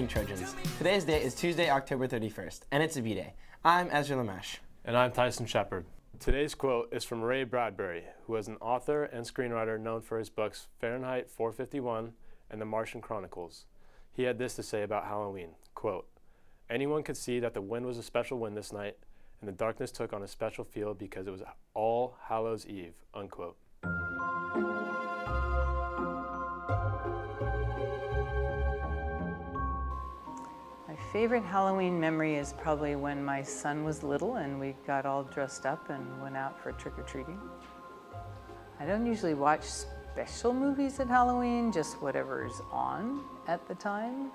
morning, Trojans. Today's date is Tuesday, October 31st, and it's a B-Day. I'm Ezra Lemesh. And I'm Tyson, Shephard. Today's quote is from Ray Bradbury, who is an author and screenwriter known for his books Fahrenheit 451 and The Martian Chronicles. He had this to say about Halloween, quote, "Anyone could see that the wind was a special wind this night, and the darkness took on a special feel because it was All Hallows Eve," unquote. My favorite Halloween memory is probably when my son was little and we got all dressed up and went out for trick-or-treating. I don't usually watch special movies at Halloween, just whatever's on at the time.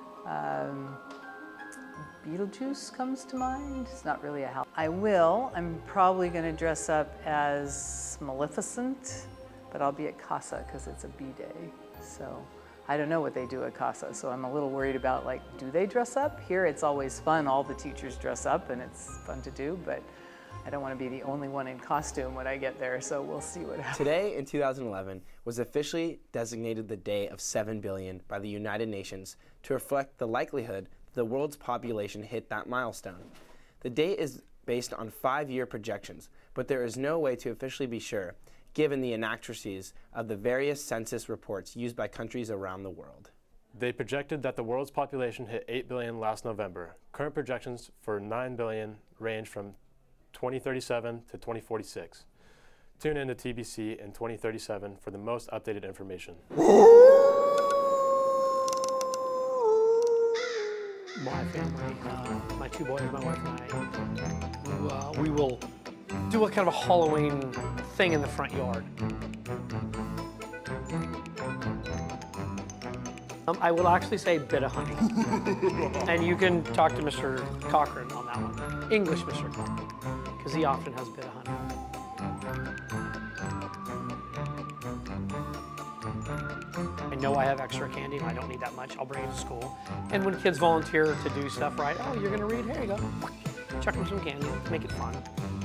Beetlejuice comes to mind. It's not really a Halloween. I'm probably going to dress up as Maleficent, but I'll be at Casa because it's a B-Day. So I don't know what they do at Casa, so I'm a little worried about, like, do they dress up? Here it's always fun. All the teachers dress up and it's fun to do, but I don't want to be the only one in costume when I get there, so we'll see what happens. Today in 2011 was officially designated the Day of 7 billion by the United Nations to reflect the likelihood that the world's population hit that milestone. The date is based on 5-year projections, but there is no way to officially be sure, given the inaccuracies of the various census reports used by countries around the world. They projected that the world's population hit 8 billion last November. Current projections for 9 billion range from 2037 to 2046. Tune in to TBC in 2037 for the most updated information. My family, my 2 boys, my wife and I, we will do a kind of a Halloween thing in the front yard. I will actually say bit of honey. And you can talk to Mr. Cochran on that one. English Mr. Cochran, because he often has a bit of honey. I know I have extra candy and I don't need that much. I'll bring it to school. And when kids volunteer to do stuff, right? Oh, you're gonna read? Here you go. Chuck them some candy, make it fun.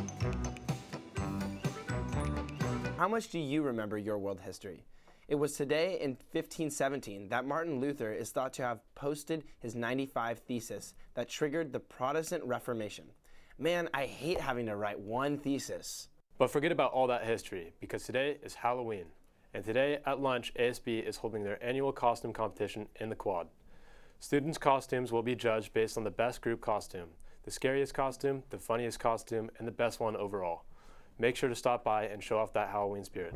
How much do you remember your world history? It was today in 1517 that Martin Luther is thought to have posted his 95 thesis that triggered the Protestant Reformation. Man, I hate having to write one thesis. But forget about all that history, because today is Halloween. And today at lunch, ASB is holding their annual costume competition in the quad. Students' costumes will be judged based on the best group costume, the scariest costume, the funniest costume, and the best one overall. Make sure to stop by and show off that Halloween spirit.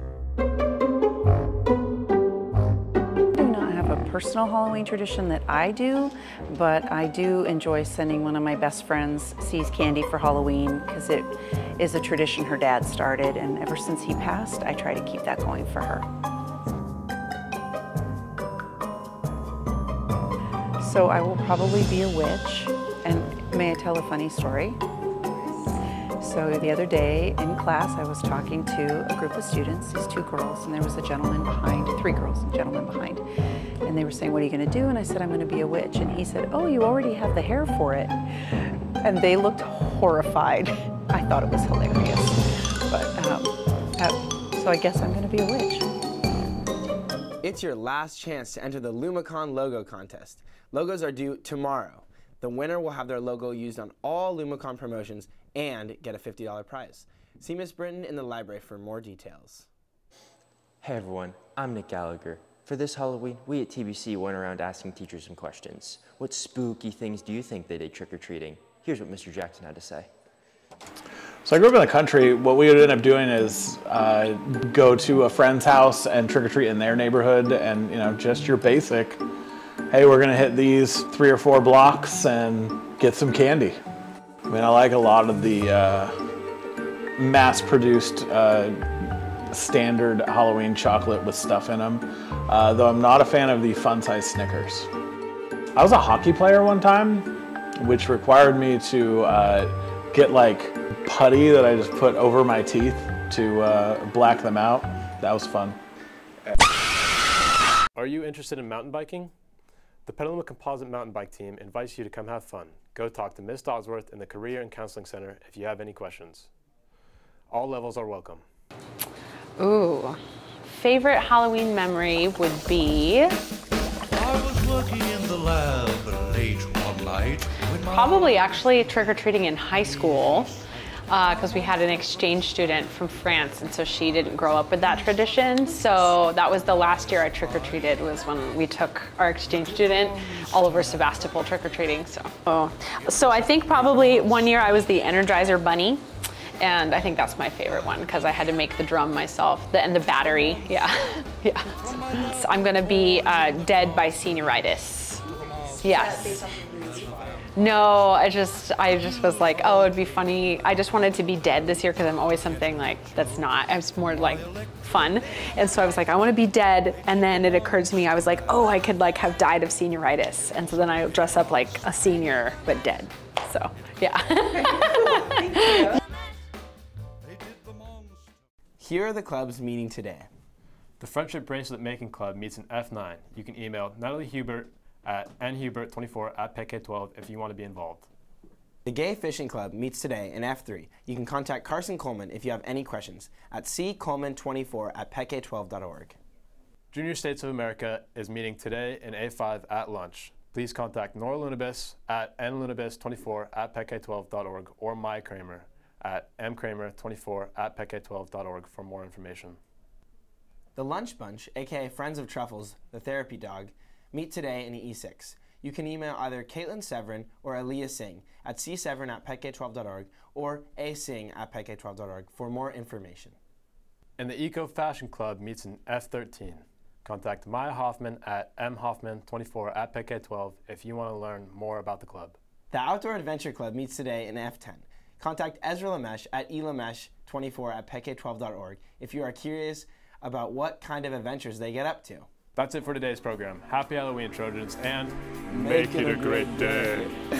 A personal Halloween tradition that I do, but I do enjoy sending one of my best friends C's candy for Halloween because it is a tradition her dad started, and ever since he passed, I try to keep that going for her. So I will probably be a witch, and may I tell a funny story? So the other day in class, I was talking to a group of students, these 2 girls, and there was a gentleman behind, 3 girls and a gentleman behind. And they were saying, "What are you going to do?" And I said, "I'm going to be a witch." And he said, "Oh, you already have the hair for it." And they looked horrified. I thought it was hilarious. But so I guess I'm going to be a witch. It's your last chance to enter the LumaCon logo contest. Logos are due tomorrow. The winner will have their logo used on all LumaCon promotions and get a $50 prize. See Miss Britton in the library for more details. Hey everyone, I'm Nick Gallagher. For this Halloween, we at TBC went around asking teachers some questions. What spooky things do you think they did trick-or-treating? Here's what Mr. Jackson had to say. So I grew up in the country. What we would end up doing is go to a friend's house and trick-or-treat in their neighborhood, and just your basic, hey, we're gonna hit these 3 or 4 blocks and get some candy. I mean, I like a lot of the mass-produced standard Halloween chocolate with stuff in them, though I'm not a fan of the fun-size Snickers. I was a hockey player one time, which required me to get like putty that I just put over my teeth to black them out. That was fun. Are you interested in mountain biking? The Petaluma Composite Mountain Bike Team invites you to come have fun. Go talk to Ms. Dodsworth in the Career and Counseling Center if you have any questions. All levels are welcome. Ooh, favorite Halloween memory would be... I was working in the lab Probably actually trick-or-treating in high school, because we had an exchange student from France, and so she didn't grow up with that tradition. So that was the last year I trick-or-treated, was when we took our exchange student all over Sebastopol trick-or-treating. So I think probably one year I was the Energizer Bunny. And I think that's my favorite one because I had to make the drum myself and the battery. Yeah, yeah. So I'm gonna be dead by senioritis. Yes. No, I just was like, oh, it'd be funny. I just wanted to be dead this year because I'm always something like that's not. It's more like fun, and so I was like, I want to be dead. And then it occurred to me, I was like, oh, I could like have died of senioritis, and so then I dress up like a senior but dead. So yeah. Thank you. Here are the clubs meeting today. The Friendship Bracelet Making Club meets in F9. You can email Natalie Hubert at nhubert24@pk12 if you want to be involved. The Gay Fishing Club meets today in F3. You can contact Carson Coleman if you have any questions at ccoleman24@pk12.org. Junior States of America is meeting today in A5 at lunch. Please contact Nora Lunabis at nlunabis24@pk12.org or Maya Kramer at mkramer24@pk12.org for more information. The Lunch Bunch, aka Friends of Truffles, the therapy dog, meet today in E6. You can email either Caitlin Severin or Aaliyah Singh at cseverin@pk12.org or asing@pk12.org for more information. And the Eco Fashion Club meets in F13. Contact Maya Hoffman at mhoffman24@pk12 if you want to learn more about the club. The Outdoor Adventure Club meets today in F10. Contact Ezra Lemesh at elemesh24@pk12.org if you are curious about what kind of adventures they get up to. That's it for today's program. Happy Halloween, Trojans, and make it a great day.